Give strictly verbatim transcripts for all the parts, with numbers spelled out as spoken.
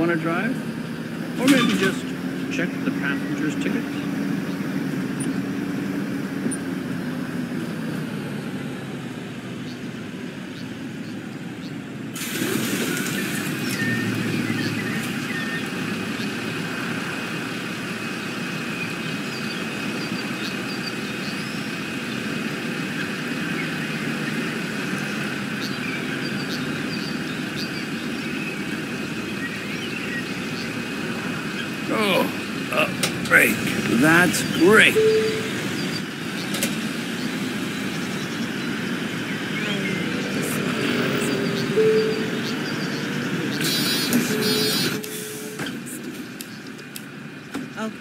want to drive? Or maybe just check the passenger's tickets? Oh, a break. That's great. Oh.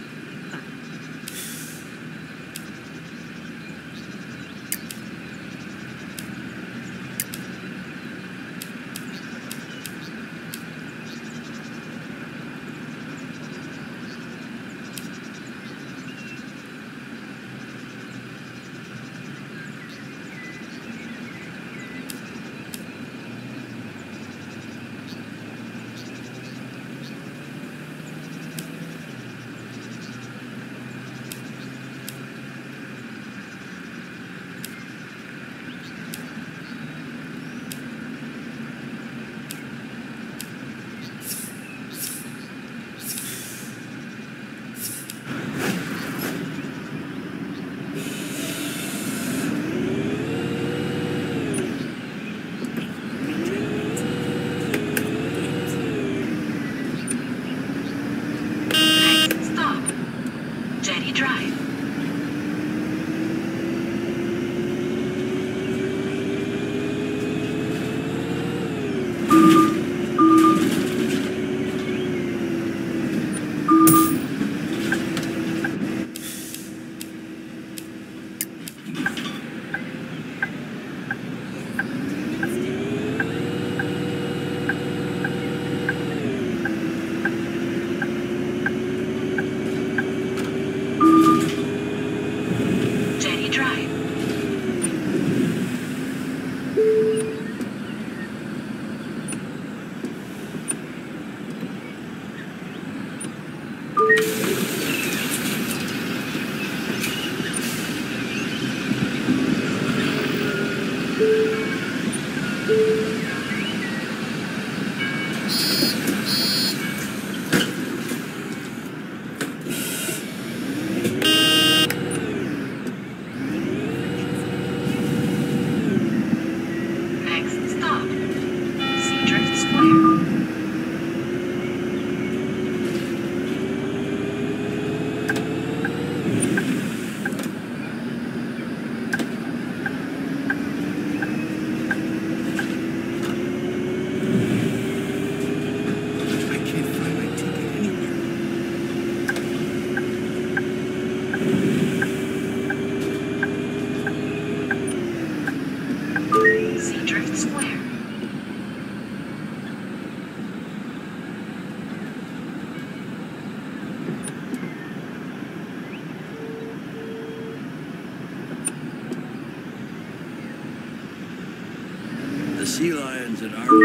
The sea lions at our...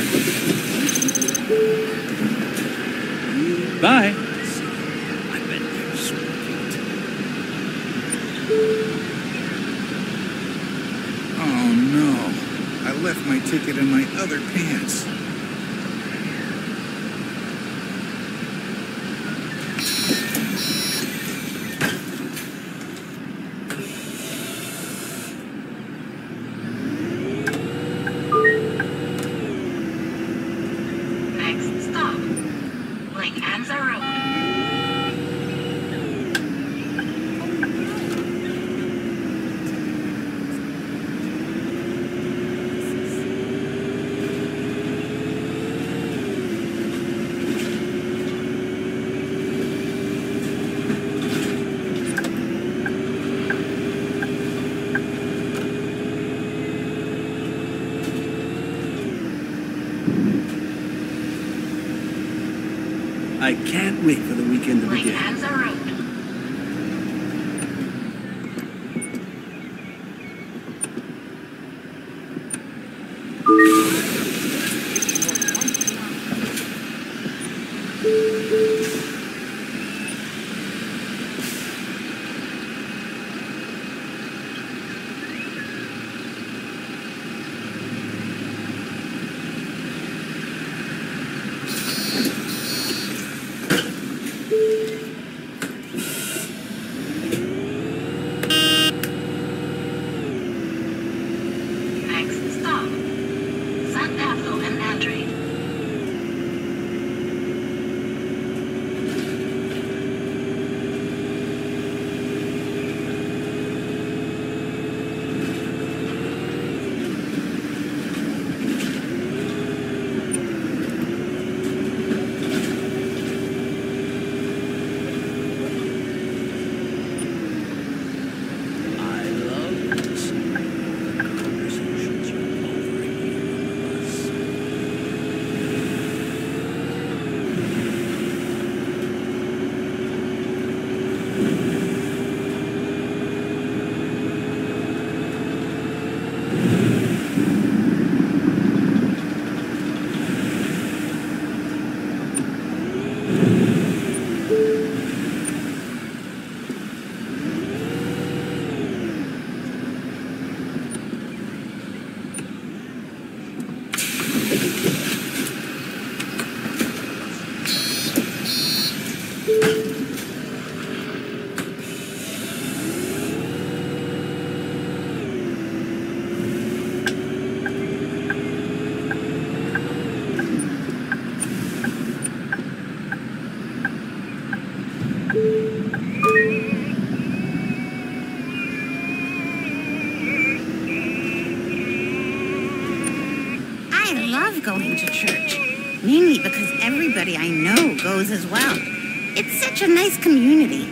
Bye. I bet they're so cute. Oh no, I left my ticket in my other pants. I can't wait for the weekend to begin. going to church, mainly because everybody I know goes as well. It's such a nice community.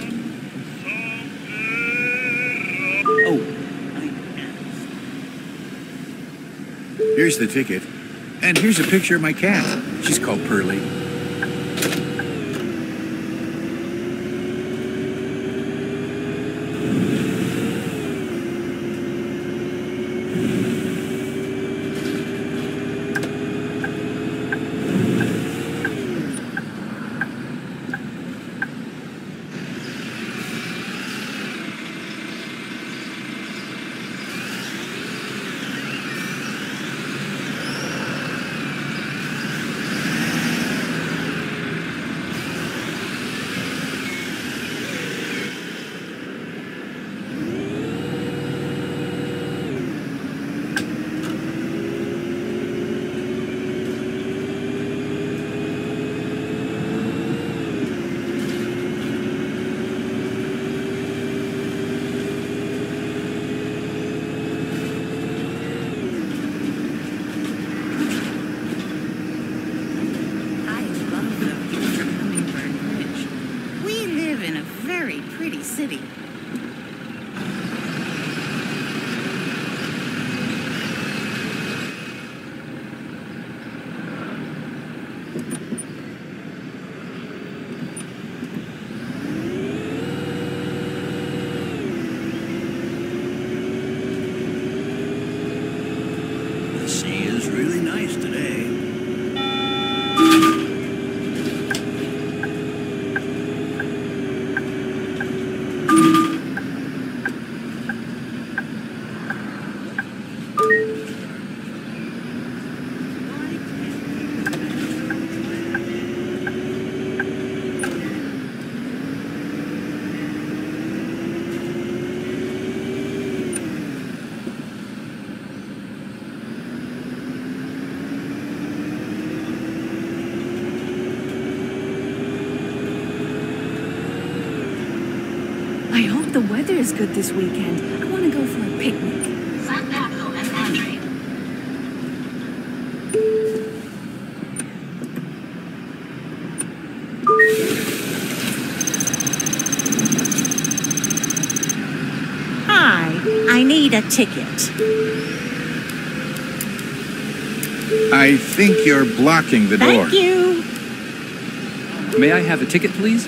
Oh, Here's the ticket. And here's a picture of my cat. She's called Pearlie. City. the sea is really nice today. I hope the weather is good this weekend. I want to go for a picnic. San Pablo and Andre. Hi, I need a ticket. I think you're blocking the door. Thank you. May I have a ticket, please?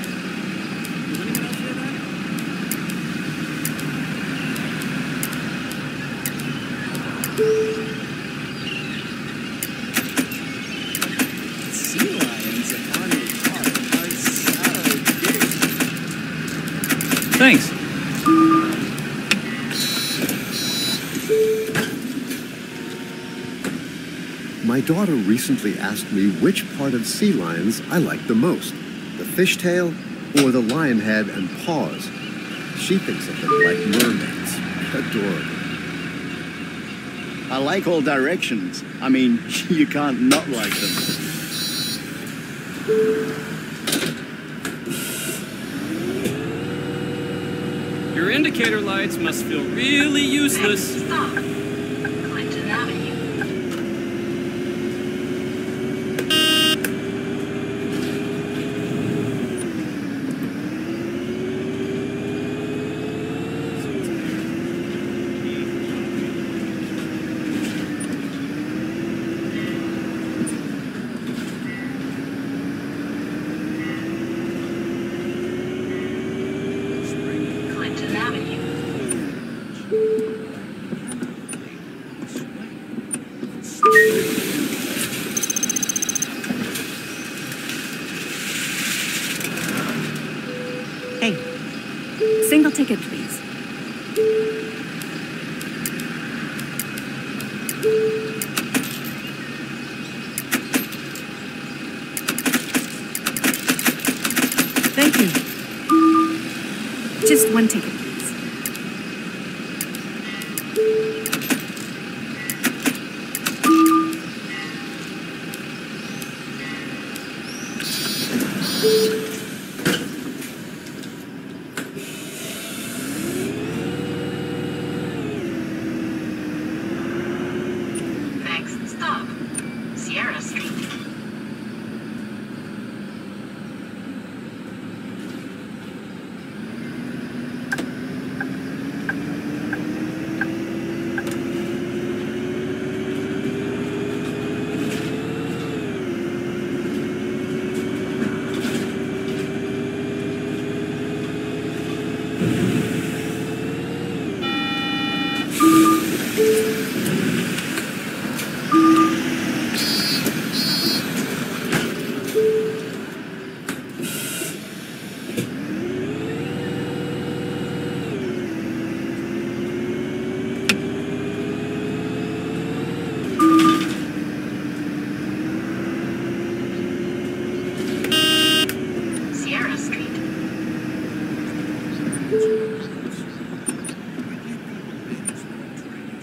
Sea lions at Arnold Park are so cute. Thanks. My daughter recently asked me which part of sea lions I like the most, the fishtail or the lion head and paws. She thinks of them like mermaids. Adorable. I like all directions. I mean, you can't not like them. Your indicator lights must feel really useless. Next stop, Clinton Avenue. Clinton Avenue. Hey, single ticket, please. Thank you. Just one ticket, please. Next stop,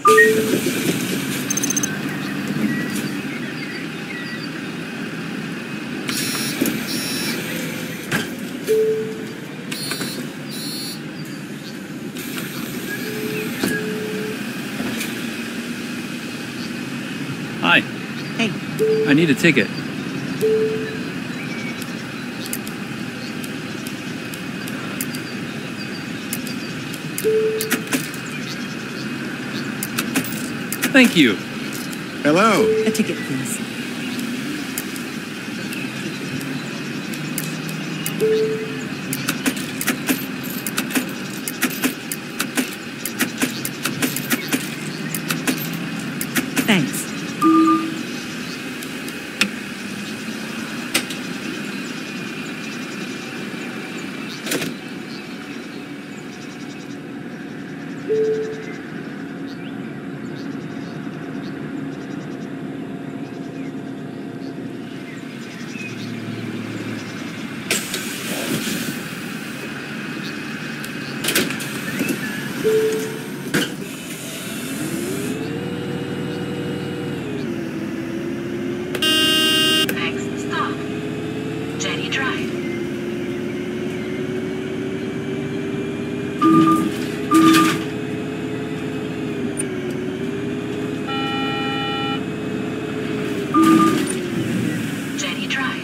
Hi. Hey, I need a ticket. Thank you. Hello. a ticket, please. Thanks. Next stop, Jetty Drive. Jetty Drive.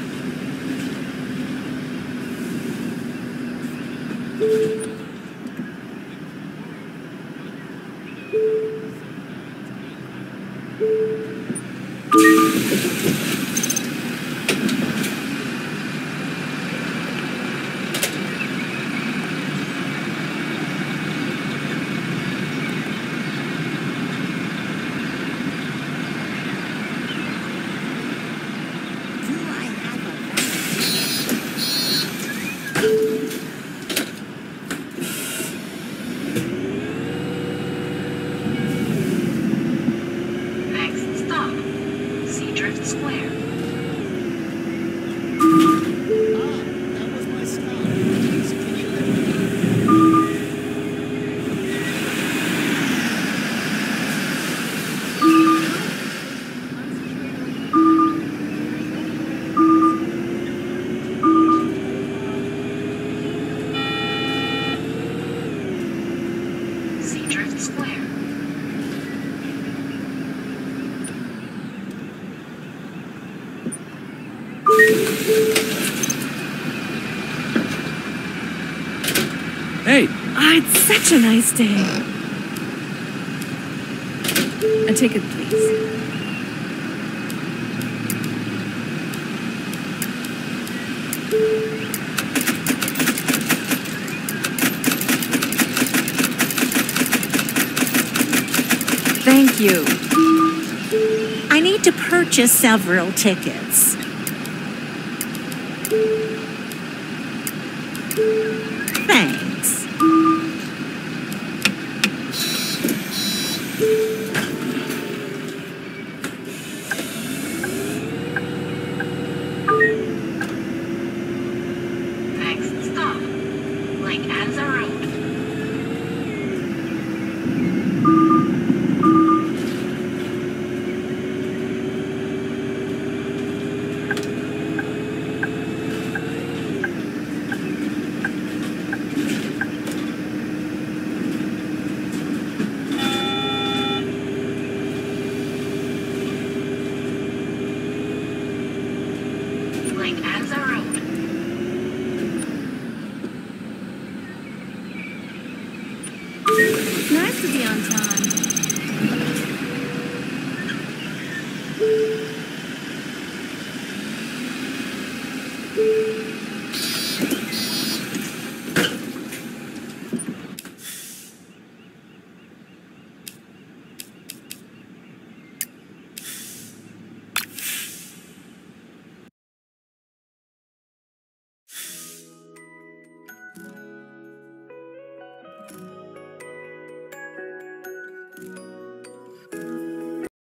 Do I have a Next stop, Seadrift Square. That was my stop. Please, can you let me? Seadrift Square. Hey, Ah, it's such a nice day. A ticket, please. Thank you. I need to purchase several tickets. Thanks. Next stop, Lake Anza Road. Lake Anza Road. Nice to be on time.